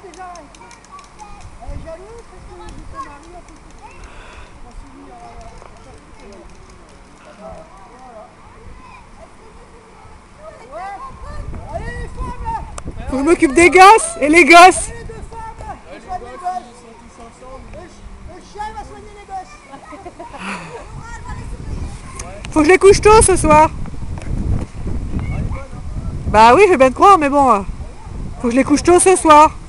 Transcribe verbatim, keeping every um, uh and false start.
déjà. Elle est jalouse parce que je te marie un peu. Allez les femmes là. Faut que je m'occupe des gosses et les gosses. Allez les deux femmes là. On soigne les gosses. Ils sont tous ensemble. Le, le chien va soigner les gosses. Faut que je les couche tôt ce soir. Bah oui, je vais bien te croire, mais bon, faut que je les couche tôt ce soir.